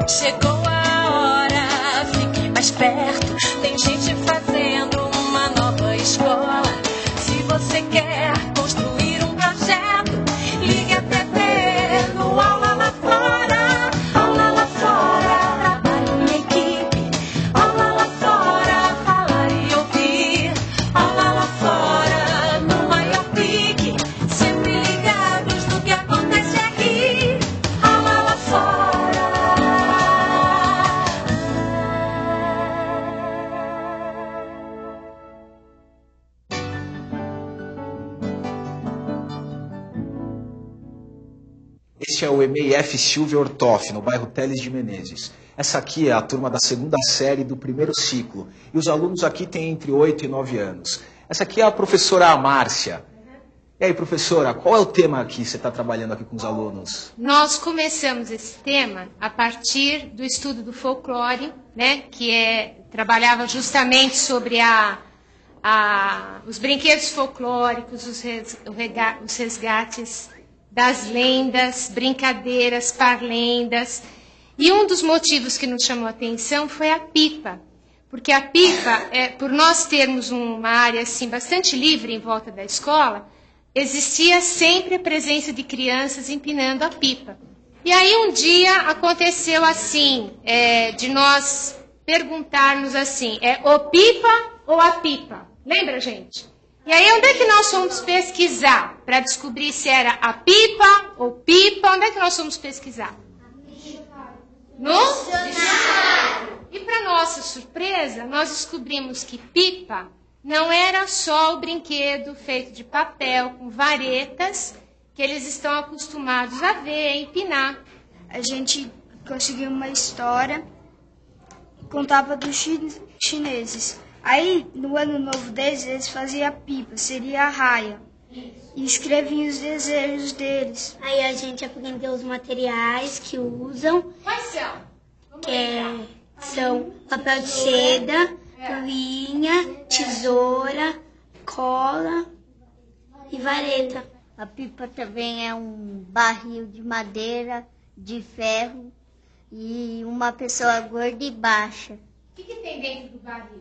Chegou a hora, fique mais perto. Tem gente fazendo uma nova escola. Se você quer construir um projeto, ligue a TV no Aula Lá Fora. Aula Lá Fora, trabalho em equipe. Aula Lá Fora, falar e ouvir. Aula Lá Fora, no maior pique. Sempre ligados no que acontece aqui. Aula Lá Fora. Este é o EMEIF Silvia Ortoff, no bairro Teles de Menezes. Essa aqui é a turma da segunda série do primeiro ciclo. E os alunos aqui têm entre 8 e 9 anos. Essa aqui é a professora Márcia. E aí, professora, qual é o tema que você está trabalhando aqui com os alunos? Nós começamos esse tema a partir do estudo do folclore, né, que trabalhava justamente sobre os brinquedos folclóricos, os resgates das lendas, brincadeiras, parlendas. E um dos motivos que nos chamou a atenção foi a pipa. Porque a pipa, por nós termos uma área assim, bastante livre em volta da escola, existia sempre a presença de crianças empinando a pipa. E aí um dia aconteceu assim, de nós perguntarmos assim, o pipa ou a pipa? Lembra, gente? E aí onde é que nós fomos pesquisar para descobrir se era a pipa ou pipa? Onde é que nós fomos pesquisar? No dicionário. E para nossa surpresa, nós descobrimos que pipa não era só o brinquedo feito de papel com varetas que eles estão acostumados a ver, empinar. A gente conseguiu uma história que contava dos chineses. Aí, no ano novo deles, eles faziam a pipa, seria a raia. E escreviam os desejos deles. Aí a gente aprendeu os materiais que usam. Quais são? São papel de seda, linha, tesoura, cola e vareta. A pipa também é um barril de madeira, de ferro e uma pessoa gorda e baixa. O que tem dentro do barril?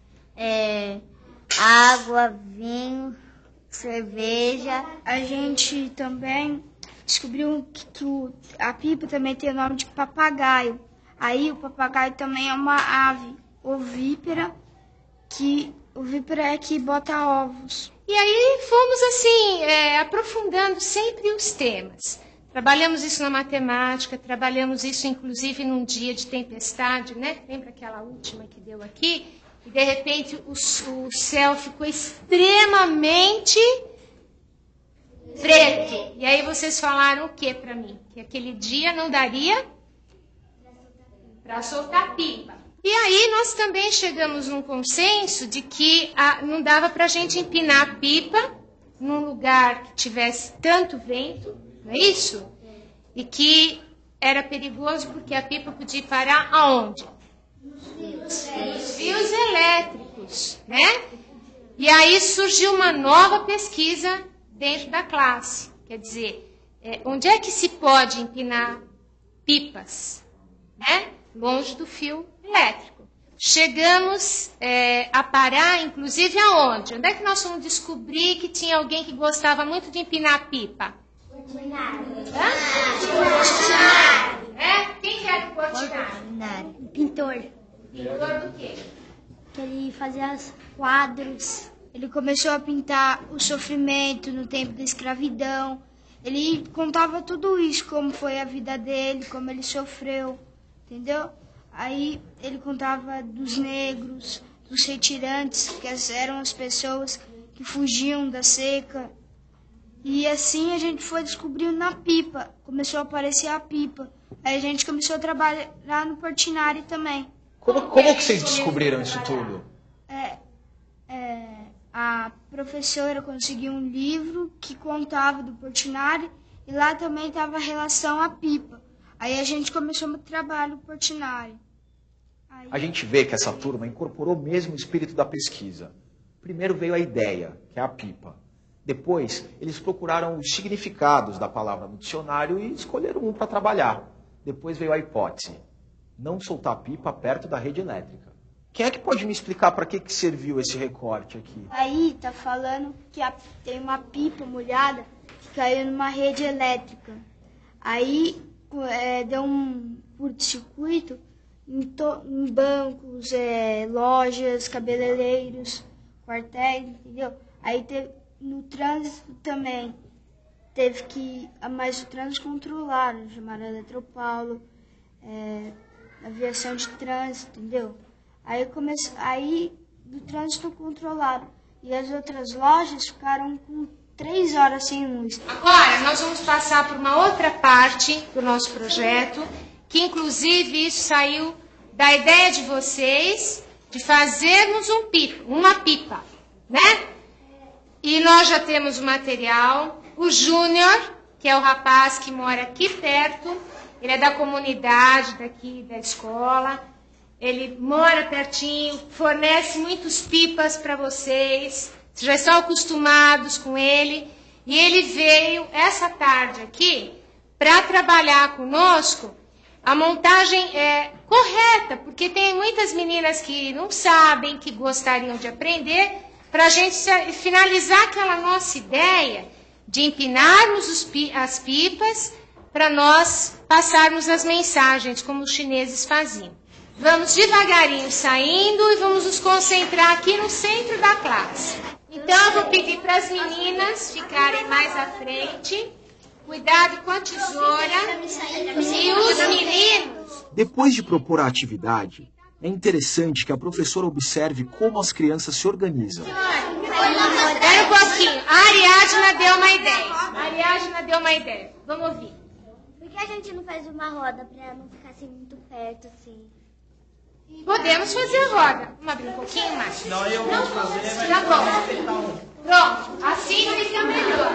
Água, vinho, cerveja. A gente também descobriu que a pipa também tem o nome de papagaio. Aí o papagaio também é uma ave ovípara, que ovípara é que bota ovos. E aí fomos assim, aprofundando sempre os temas. Trabalhamos isso na matemática, trabalhamos isso inclusive num dia de tempestade, né? Lembra aquela última que deu aqui? E de repente o céu ficou extremamente preto. E aí vocês falaram o que para mim? Que aquele dia não daria para soltar pipa. E aí nós também chegamos num consenso de que não dava para a gente empinar a pipa num lugar que tivesse tanto vento, não é isso? E que era perigoso porque a pipa podia parar aonde? Nos fios elétricos, né? E aí surgiu uma nova pesquisa dentro da classe. Quer dizer, onde é que se pode empinar pipas, né? Longe do fio elétrico. Chegamos a parar, inclusive, aonde? Onde é que nós fomos descobrir que tinha alguém que gostava muito de empinar pipa? Portinari. Quem que era o Portinari? Pintor. Pintor do quê? Que ele fazia quadros. Ele começou a pintar o sofrimento no tempo da escravidão. Ele contava tudo isso, como foi a vida dele, como ele sofreu, entendeu? Aí ele contava dos negros, dos retirantes, que eram as pessoas que fugiam da seca. E assim a gente foi descobrindo na pipa, começou a aparecer a pipa. Aí a gente começou a trabalhar no Portinari também. Como que vocês descobriram isso tudo? A professora conseguiu um livro que contava do Portinari e lá também estava a relação à pipa. Aí a gente começou o trabalho no Portinari. A gente vê que essa turma incorporou mesmo o espírito da pesquisa. Primeiro veio a ideia, que é a pipa. Depois, eles procuraram os significados da palavra no dicionário e escolheram um para trabalhar. Depois veio a hipótese. não soltar pipa perto da rede elétrica. Quem é que pode me explicar para que serviu esse recorte aqui? Aí tá falando que tem uma pipa molhada que caiu numa rede elétrica. Aí deu um curto-circuito em bancos, lojas, cabeleireiros, quartéis, entendeu? Aí no trânsito também teve que, mas o trânsito controlaram, chamaram a Eletropaulo, aviação de trânsito, entendeu? Aí do trânsito controlado. E as outras lojas ficaram com 3 horas sem luz. Agora, nós vamos passar por uma outra parte do nosso projeto, que inclusive isso saiu da ideia de vocês de fazermos uma pipa, né? E nós já temos o material. O Júnior, que é o rapaz que mora aqui perto, ele é da comunidade daqui da escola. Ele mora pertinho, fornece muitos pipas para vocês. Vocês já estão acostumados com ele. E ele veio essa tarde aqui para trabalhar conosco a montagem correta, porque tem muitas meninas que não sabem, que gostariam de aprender, para a gente finalizar aquela nossa ideia de empinarmos as pipas para nós passarmos as mensagens, como os chineses faziam. Vamos devagarinho saindo e vamos nos concentrar aqui no centro da classe. Então, eu vou pedir para as meninas ficarem mais à frente. Cuidado com a tesoura. E os meninos... Depois de propor a atividade, é interessante que a professora observe como as crianças se organizam. Espera um pouquinho. A Ariadna deu uma ideia. Vamos ouvir. Por que a gente não faz uma roda para não ficar assim muito perto, assim? Podemos fazer a roda. Vamos abrir um pouquinho mais. Não, eu vou fazer, Tá bom. Pronto. Assim fica melhor.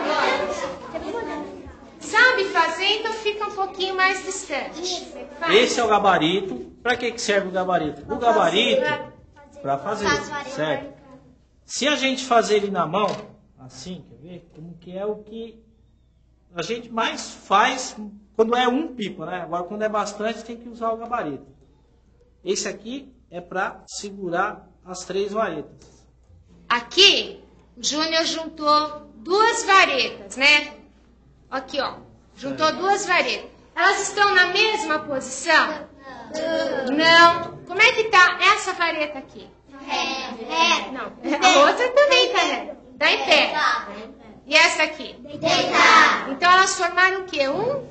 Sabe fazer, então fica um pouquinho mais distante. Esse é o gabarito. Para que serve o gabarito? O gabarito para fazer, certo? Se a gente fazer ele na mão, assim, quer ver? Como que é o que a gente mais faz quando é um pipa, né? Agora, quando é bastante, tem que usar o gabarito. Esse aqui é para segurar as 3 varetas. Aqui, o Júnior juntou 2 varetas, né? Aqui, ó. Juntou 2 varetas. Elas estão na mesma posição? Não. Como é que tá essa vareta aqui? Não. A outra também tá, né? Tá em pé. E essa aqui? Deitada. Então, elas formaram o quê? Um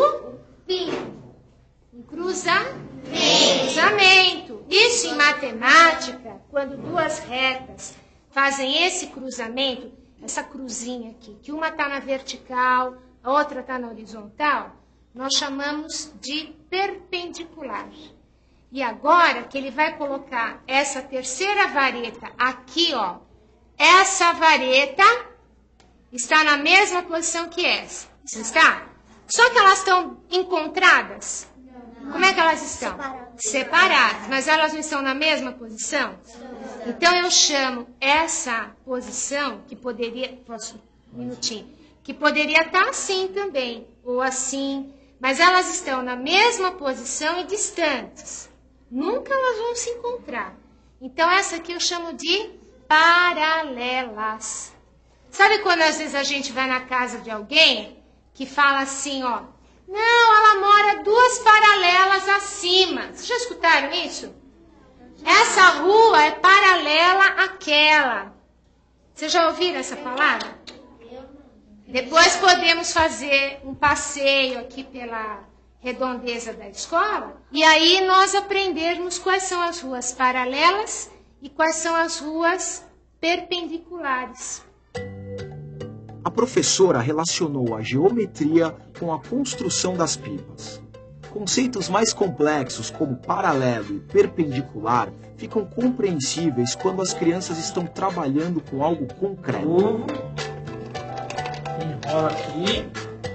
cruzamento. Isso em matemática, quando 2 retas fazem esse cruzamento, essa cruzinha aqui, que uma está na vertical, a outra está na horizontal, nós chamamos de perpendicular. E agora que ele vai colocar essa terceira vareta aqui, ó, essa vareta está na mesma posição que essa. Não está? Só que elas estão encontradas. Como é que elas estão? Separadas. Mas elas não estão na mesma posição? Então eu chamo essa posição, que poderia... Posso? Um minutinho. Que poderia estar assim também, ou assim. Mas elas estão na mesma posição e distantes. Nunca elas vão se encontrar. Então essa aqui eu chamo de paralelas. Sabe quando às vezes a gente vai na casa de alguém que fala assim, ó, não, ela mora 2 paralelas acima. Vocês já escutaram isso? Essa rua é paralela àquela. Vocês já ouviram essa palavra? Depois podemos fazer um passeio aqui pela redondeza da escola e aí nós aprendermos quais são as ruas paralelas e quais são as ruas perpendiculares. A professora relacionou a geometria com a construção das pipas. Conceitos mais complexos, como paralelo e perpendicular, ficam compreensíveis quando as crianças estão trabalhando com algo concreto. Enrola aqui.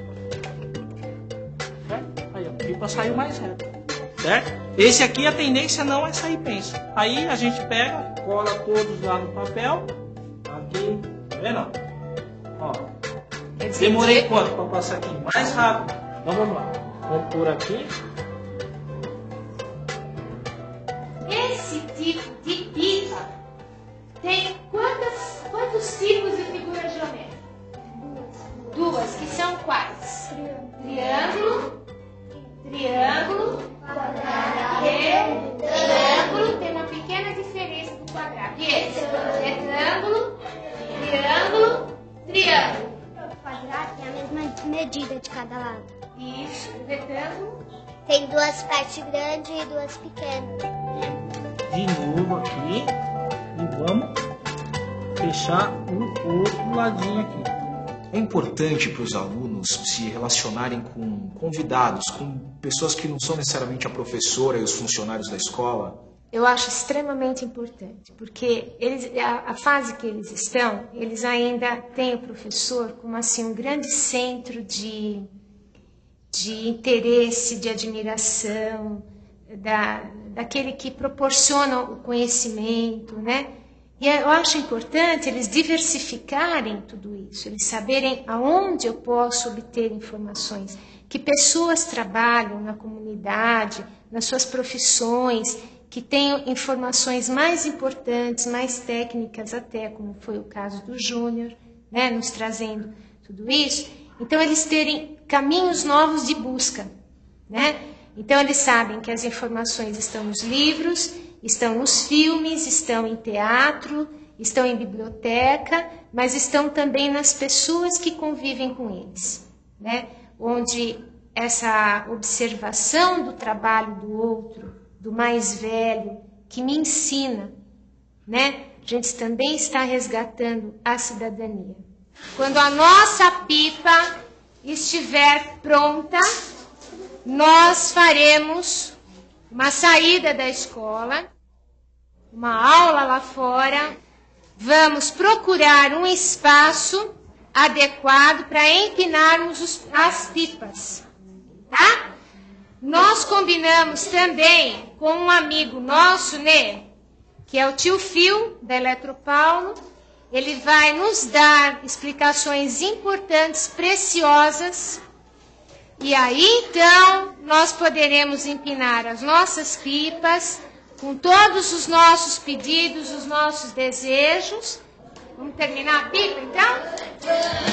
Aí a pipa saiu mais reta. Certo? Esse aqui a tendência não é sair pensa. Aí a gente pega, cola todos lá no papel. Aqui, tá vendo? Ó, demorei quanto para passar aqui? Mais rápido. Então vamos lá. Vamos por aqui. esse tipo de pipa tem quantos tipos de figura geométrica? Duas, que são quais? Triângulo, retângulo, tem uma pequena diferença do quadrado. E esse? Retângulo, triângulo. O quadrado tem a mesma medida de cada lado. Isso, o retângulo. Tem duas partes grandes e duas pequenas. De novo aqui. E vamos fechar o outro ladinho aqui. É importante para os alunos se relacionarem com convidados, com pessoas que não são necessariamente a professora e os funcionários da escola? Eu acho extremamente importante, porque a fase que eles estão, eles ainda têm o professor como assim, um grande centro de interesse, de admiração, daquele que proporciona o conhecimento, né? E eu acho importante eles diversificarem tudo isso, eles saberem aonde eu posso obter informações, que pessoas trabalham na comunidade, nas suas profissões, que tenham informações mais importantes, mais técnicas até, como foi o caso do Júnior, né, nos trazendo tudo isso. Então, eles terem caminhos novos de busca, né? Então, eles sabem que as informações estão nos livros, estão nos filmes, estão em teatro, estão em biblioteca, mas estão também nas pessoas que convivem com eles, né? Onde essa observação do trabalho do outro, do mais velho, que me ensina, né? A gente também está resgatando a cidadania. Quando a nossa pipa estiver pronta, nós faremos uma saída da escola, uma aula lá fora, vamos procurar um espaço adequado para empinarmos as pipas, tá? Nós combinamos também com um amigo nosso, né, que é o tio Fio, da Eletropaulo. Ele vai nos dar explicações importantes, preciosas. E aí, então, nós poderemos empinar as nossas pipas com todos os nossos pedidos, os nossos desejos. Vamos terminar a pipa, então?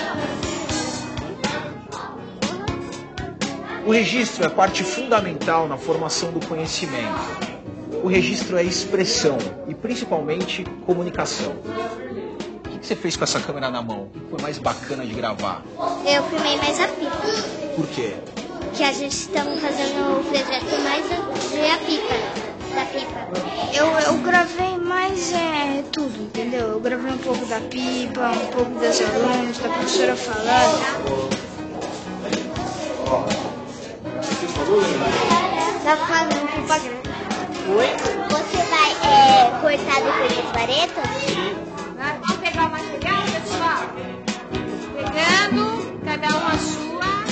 O registro é parte fundamental na formação do conhecimento. O registro é expressão e, principalmente, comunicação. O que você fez com essa câmera na mão? O que foi mais bacana de gravar? Eu filmei mais a pipa. Por quê? Que a gente estamos fazendo o projeto mais da pipa. Eu gravei mais tudo, entendeu? Eu gravei um pouco da pipa, um pouco dos alunos, da professora falando. Tá fazendo pipa grande. Oi? Você vai cortar depois as varetas? Vamos pegar o material, pessoal? Pegando, cada um a sua.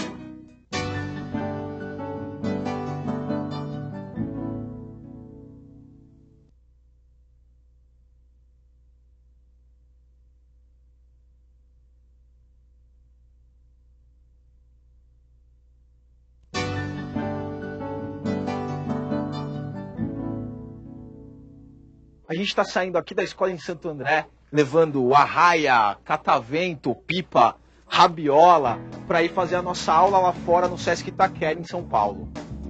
A gente está saindo aqui da escola em Santo André, levando arraia, catavento, pipa, rabiola, para ir fazer a nossa aula lá fora no Sesc Itaquera, em São Paulo.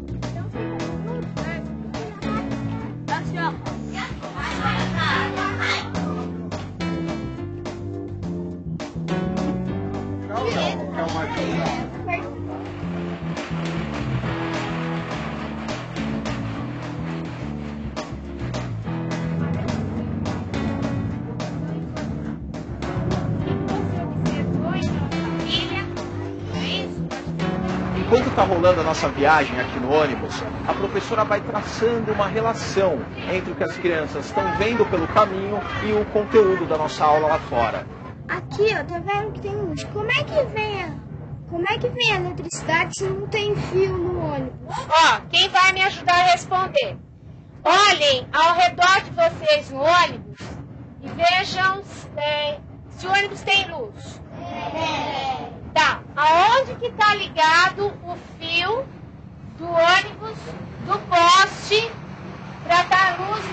Enquanto está rolando a nossa viagem aqui no ônibus, a professora vai traçando uma relação entre o que as crianças estão vendo pelo caminho e o conteúdo da nossa aula lá fora. Aqui, ó, tá vendo que tem luz. Como é que vem a eletricidade se não tem fio no ônibus? Ó, quem vai me ajudar a responder? Olhem ao redor de vocês no ônibus e vejam se o ônibus tem luz. Tá, aonde que tá ligado o fio do ônibus, do poste, para dar luz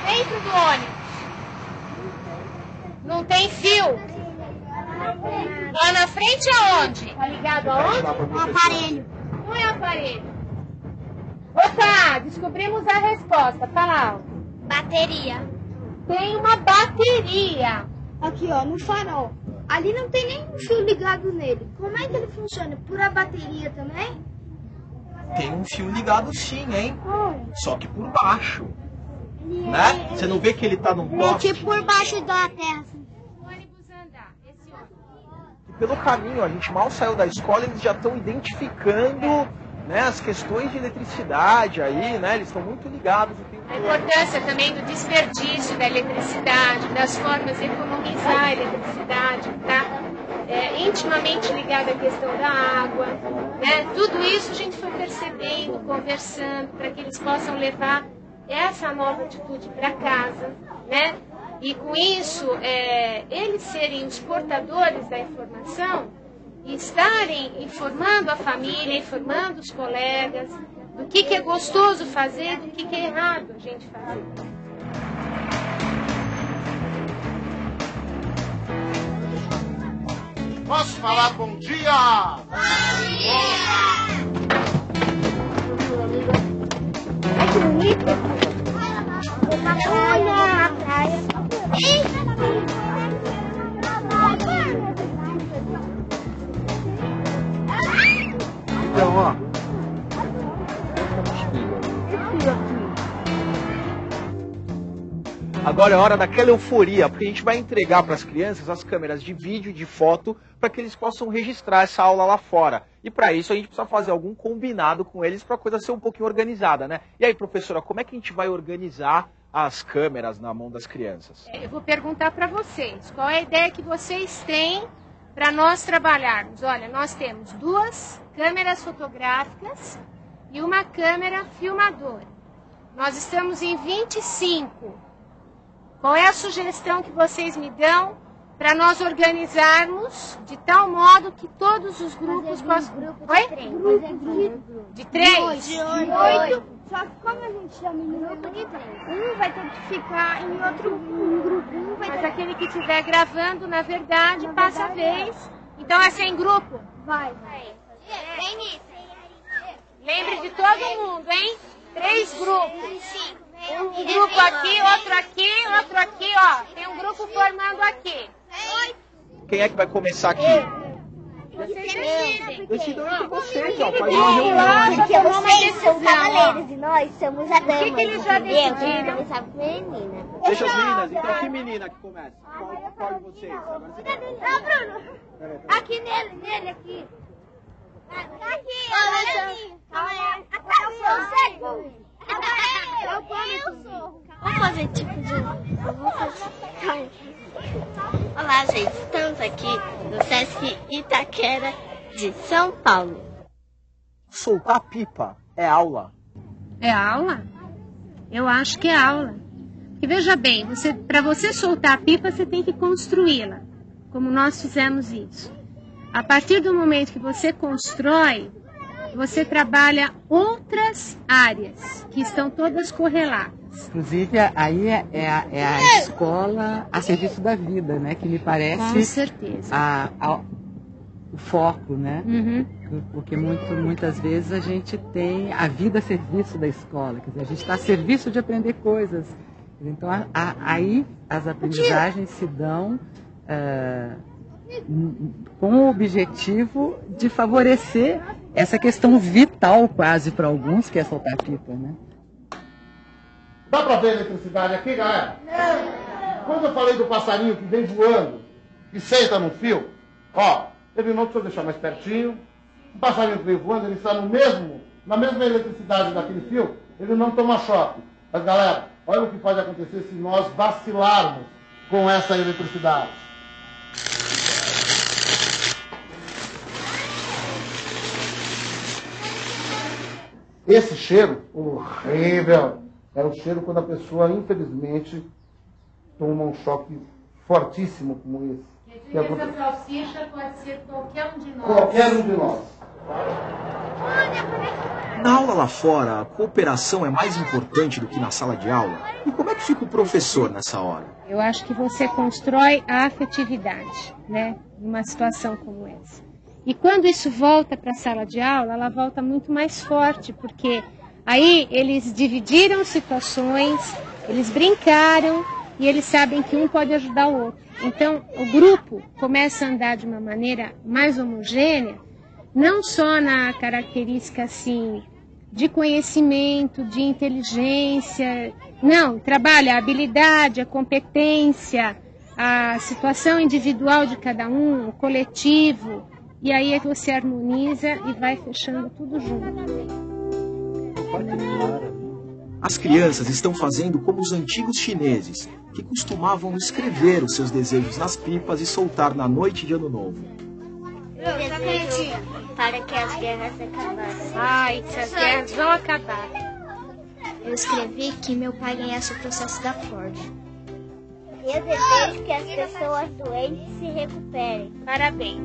tem fio? Lá na frente aonde? Tá ligado aonde? Um aparelho. Não é aparelho. Opa, descobrimos a resposta. Fala alto. Bateria. Tem uma bateria. Aqui, ó, no farol. Ali não tem nenhum fio ligado nele. Como é que ele funciona? Por a bateria também? Tem um fio ligado sim, hein? Só que por baixo. Né? Você não vê que ele tá num poste? Tipo por baixo da terra. Assim. O ônibus andar. Esse ônibus. E pelo caminho, a gente mal saiu da escola, eles já estão identificando, né, as questões de eletricidade aí, né? Eles estão muito ligados o tempo A todo. importância também do desperdício da eletricidade, das formas de economizar a eletricidade, tá? Intimamente ligada à questão da água, né? Tudo isso a gente foi percebendo, conversando, para que eles possam levar essa nova atitude para casa, né? E com isso, eles serem os portadores da informação e estarem informando a família, informando os colegas do que é gostoso fazer, do que é errado a gente fazer. Posso falar bom dia? Ai, que bonito. Olha. Então, ó. Agora é hora daquela euforia, porque a gente vai entregar para as crianças as câmeras de vídeo e de foto para que eles possam registrar essa aula lá fora. E para isso a gente precisa fazer algum combinado com eles para a coisa ser um pouquinho organizada, né? E aí, professora, como é que a gente vai organizar as câmeras na mão das crianças? Eu vou perguntar para vocês, qual é a ideia que vocês têm para nós trabalharmos? Olha, nós temos 2 câmeras fotográficas e uma câmera filmadora. Nós estamos em 25. Qual é a sugestão que vocês me dão para nós organizarmos de tal modo que todos os grupos possam... Oi? De 3? De 8. Só que como a gente chama em grupo de 3, um vai ter que ficar em outro grupo. Um vai Mas ter... aquele que estiver gravando, na verdade, passa a vez. Então é sem grupo? Vai. Vem nisso. Lembre de todo mundo, hein? 3 grupos. Um grupo aqui, outro aqui, ó. Tem um grupo formando aqui. Quem é que vai começar aqui? Vocês decidem. Decidam entre vocês, ó. Faz uma reunião. Porque vocês são cavaleiros e nós somos a dama. que eles já decidiram? Eu começar com menina. Deixa as meninas. Então que menina que começa? Qual de vocês? Agora você Não, Bruno. Aqui nele, aqui. Aqui, Vamos fazer tipo de... Eu vou fazer... Olá, gente. Estamos aqui no Sesc Itaquera de São Paulo. Soltar pipa é aula. É aula? Eu acho que é aula. Porque veja bem, para você soltar a pipa, você tem que construí-la, como nós fizemos isso. A partir do momento que você constrói, você trabalha outras áreas que estão todas correlatas. Inclusive, aí é a escola a serviço da vida, né? Que me parece Com certeza. O foco, né? Uhum. Porque muitas vezes a gente tem a vida a serviço da escola, quer dizer, a gente está a serviço de aprender coisas. Então, aí as aprendizagens se dão com o objetivo de favorecer essa questão vital quase para alguns, que é soltar pipa, né? Dá pra ver a eletricidade aqui, galera? Não. Quando eu falei do passarinho que vem voando e senta no fio, ó, teve um outro, deixa eu deixar mais pertinho. O passarinho que vem voando, ele está na mesma eletricidade daquele fio, ele não toma choque. Mas, galera, olha o que pode acontecer se nós vacilarmos com essa eletricidade. Esse cheiro horrível é o cheiro quando a pessoa, infelizmente, toma um choque fortíssimo como esse. Que essa salsicha pode ser qualquer um de nós. Qualquer um de nós. Na aula lá fora, a cooperação é mais importante do que na sala de aula? E como é que fica o professor nessa hora? Eu acho que você constrói a afetividade, né, numa situação como essa. E quando isso volta para a sala de aula, ela volta muito mais forte, porque aí eles dividiram situações, eles brincaram e eles sabem que um pode ajudar o outro. Então, o grupo começa a andar de uma maneira mais homogênea, não só na característica assim de conhecimento, de inteligência, não, trabalha a habilidade, a competência, a situação individual de cada um, o coletivo, e aí é que você harmoniza e vai fechando tudo junto. As crianças estão fazendo como os antigos chineses, que costumavam escrever os seus desejos nas pipas e soltar na noite de Ano Novo. Para que as guerras acabassem. Ai, que as guerras vão acabar. Eu escrevi que meu pai ganhasse o processo da Ford. Eu desejo que as pessoas doentes se recuperem. Parabéns.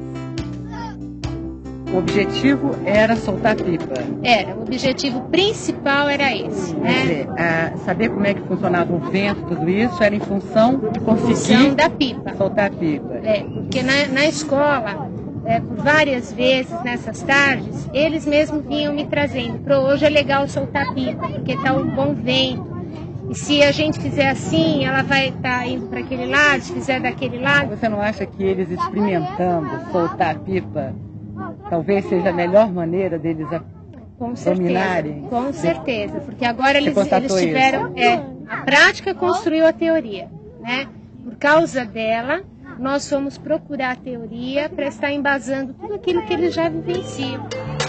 O objetivo era soltar pipa. O objetivo principal era esse, Quer né? dizer, saber como é que funcionava o vento, tudo isso, era em função de conseguir Da pipa. soltar a pipa. Porque na escola, por várias vezes nessas tardes, eles mesmos vinham me trazendo. Hoje é legal soltar pipa, porque está um bom vento. E se a gente fizer assim, ela vai estar indo para aquele lado, se fizer daquele lado. Você não acha que eles experimentando soltar a pipa, talvez seja a melhor maneira deles dominarem? Com certeza, porque agora eles constatou tiveram... a prática construiu a teoria, né? Por causa dela, nós fomos procurar a teoria para estar embasando tudo aquilo que eles já vivenciam.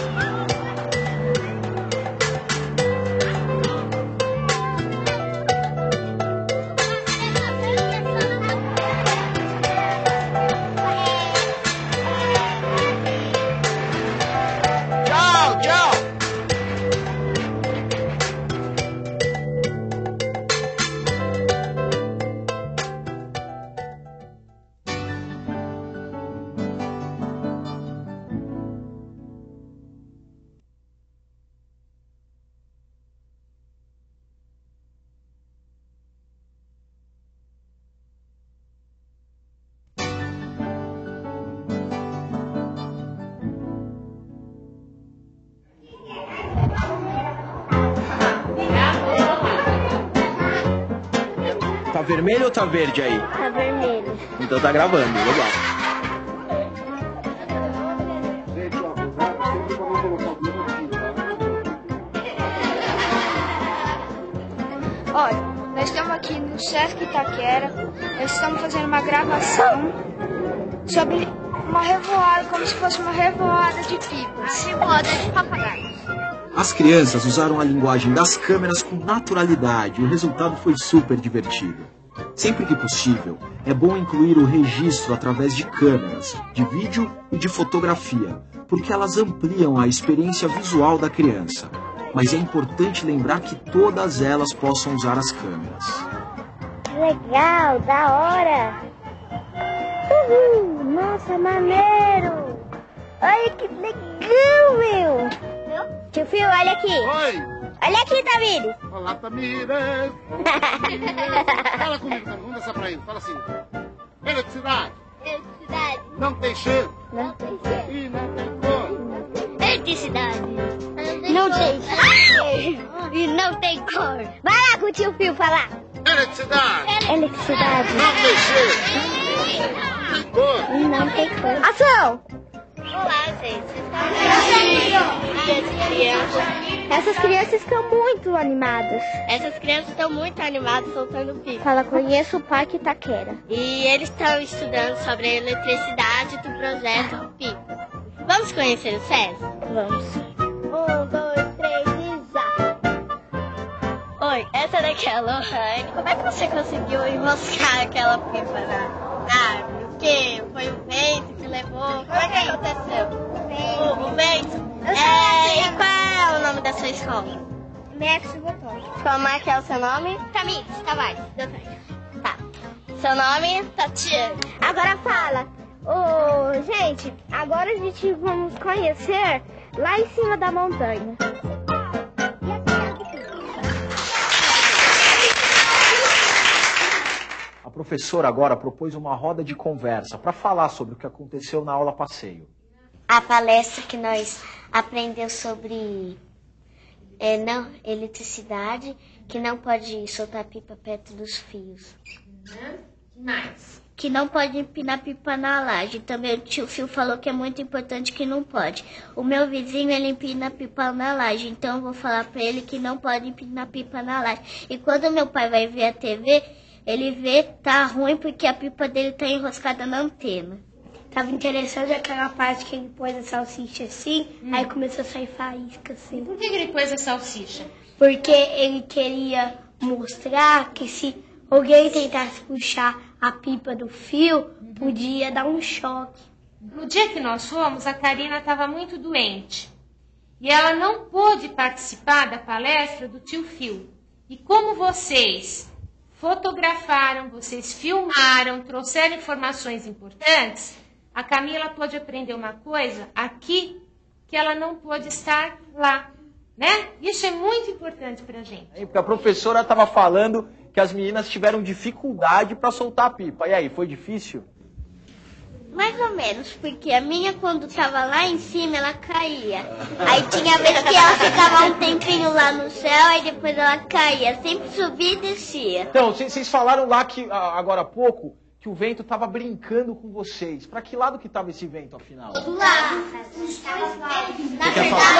Tá vermelho ou tá verde aí? Tá vermelho. Então tá gravando, legal. Olha, nós estamos aqui no Sesc Itaquera, nós estamos fazendo uma gravação sobre uma revoada, como se fosse uma revoada de pipas. Revoada de papagaios. As crianças usaram a linguagem das câmeras com naturalidade e o resultado foi super divertido. Sempre que possível, é bom incluir o registro através de câmeras, de vídeo e de fotografia, porque elas ampliam a experiência visual da criança. Mas é importante lembrar que todas elas possam usar as câmeras. Legal, da hora. Uhul, nossa, maneiro. Olha que legal, meu. Tio Fio, olha aqui. Oi! Olha aqui, Tamires. Olá, Tamires! Fala comigo, Tamires. Vamos dançar pra ele. Fala assim. Eletricidade. Eletricidade. Não tem cheiro. Não tem cheiro. E não tem cor. Eletricidade. Não tem cheiro. E não tem cor. Vai lá com o tio Fio falar. Eletricidade. Eletricidade. Não tem cheiro. E cor. E não tem cor. Ação! Olá, gente. Essas crianças estão muito animadas. Essas crianças estão muito animadas soltando pipa. Fala, conheço o Parque Itaquera. E eles estão estudando sobre a eletricidade do projeto Pipa. Vamos conhecer o SESC? Vamos. 1, 2, 3 e já! Oi, essa daqui é a Lohane. Como é que você conseguiu enroscar aquela pipa na árvore? O quê? Foi o vento que levou? Como é que aconteceu? O vento? E qual é o nome da sua escola? Max Botão. Como é que é o seu nome? Tamires Tavares. Tá. Seu nome? Tatiana. Agora fala. Gente, agora a gente vamos conhecer lá em cima da montanha. professora agora propôs uma roda de conversa para falar sobre o que aconteceu na aula passeio. A palestra que nós aprendemos sobre eletricidade, que não pode soltar pipa perto dos fios. Que mais? Que não pode empinar pipa na laje. Também o tio Fio falou que é muito importante que não pode. O meu vizinho, ele empina pipa na laje, então eu vou falar pra ele que não pode empinar pipa na laje. E quando meu pai vai ver a TV, ele vê tá ruim porque a pipa dele tá enroscada na antena. Tava interessante aquela parte que ele pôs a salsicha assim, aí começou a sair faísca assim. Por que ele pôs a salsicha? Porque ele queria mostrar que se alguém tentasse puxar a pipa do fio, podia dar um choque. No dia que nós fomos, a Karina estava muito doente. E ela não pôde participar da palestra do tio Fio. E como vocês fotografaram, vocês filmaram, trouxeram informações importantes, a Camila pôde aprender uma coisa aqui que ela não pôde estar lá, né? Isso é muito importante pra gente. Porque a professora estava falando que as meninas tiveram dificuldade para soltar a pipa. E aí, foi difícil? Mais ou menos, porque a minha, quando tava lá em cima, ela caía. Aí tinha vez que ela ficava um tempinho lá no céu, aí depois ela caía. Sempre subia e descia. Então, vocês falaram lá que, agora há pouco, que o vento estava brincando com vocês. Para que lado que estava esse vento, afinal? Do lado. Na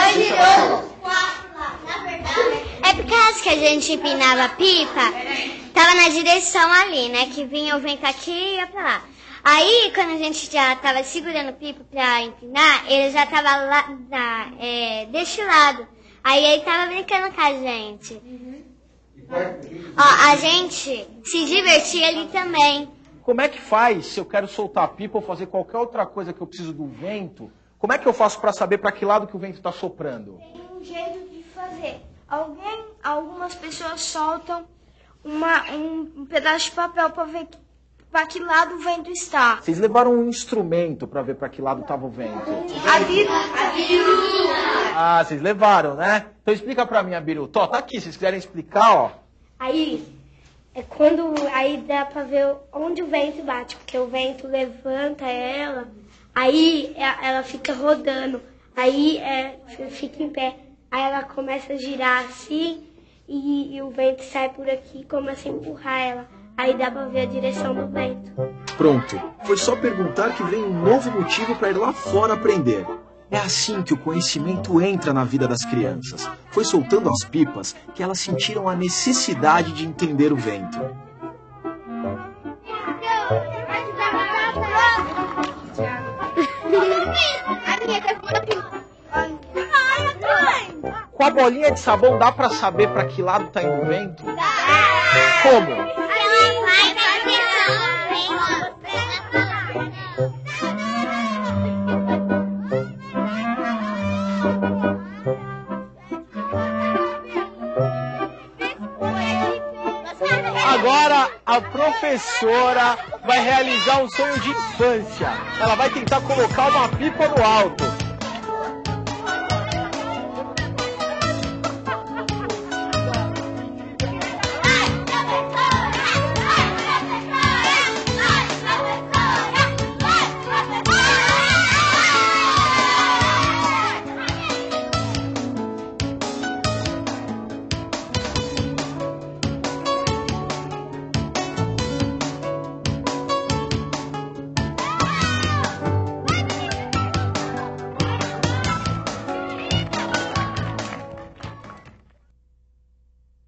verdade, é por causa que a gente empinava a pipa, tava na direção ali, né? Que vinha o vento aqui e ia pra lá. Aí, quando a gente já tava segurando o pipa pra empinar, ele já tava lá, deste lado. Aí ele tava brincando com a gente. Ó, a gente se divertia ali também. Como é que faz se eu quero soltar a pipa ou fazer qualquer outra coisa que eu preciso do vento? Como é que eu faço para saber para que lado que o vento está soprando? Tem um jeito de fazer. Algumas pessoas soltam um pedaço de papel para ver para que lado o vento está. Vocês levaram um instrumento para ver para que lado estava o vento? A biru. Ah, vocês levaram, né? Então explica para mim, a biru. Tá aqui, se vocês quiserem explicar, ó. Aí dá pra ver onde o vento bate, porque o vento levanta ela, aí ela fica rodando, aí fica em pé, aí ela começa a girar assim e o vento sai por aqui e começa a empurrar ela, aí dá pra ver a direção do vento. Pronto, foi só perguntar que vem um novo motivo para ir lá fora aprender. É assim que o conhecimento entra na vida das crianças. Foi soltando as pipas que elas sentiram a necessidade de entender o vento. Com a bolinha de sabão dá pra saber pra que lado tá indo o vento? Como? Agora a professora vai realizar um sonho de infância. Ela vai tentar colocar uma pipa no alto.